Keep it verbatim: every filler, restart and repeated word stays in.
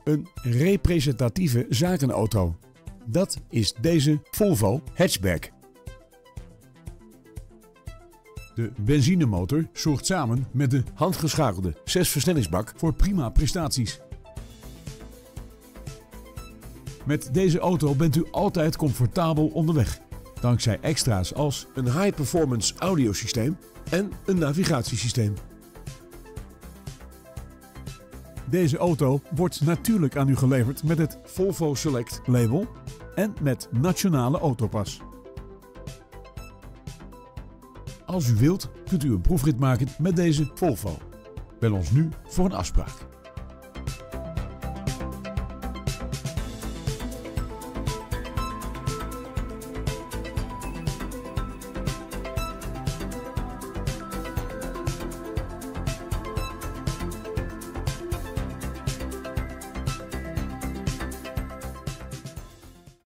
een representatieve zakenauto. Dat is deze Volvo hatchback. De benzinemotor zorgt samen met de handgeschakelde zesversnellingsbak voor prima prestaties. Met deze auto bent u altijd comfortabel onderweg, dankzij extra's als een high-performance audiosysteem en een navigatiesysteem. Deze auto wordt natuurlijk aan u geleverd met het Volvo Select label en met Nationale Autopas. Als u wilt, kunt u een proefrit maken met deze Volvo. Bel ons nu voor een afspraak.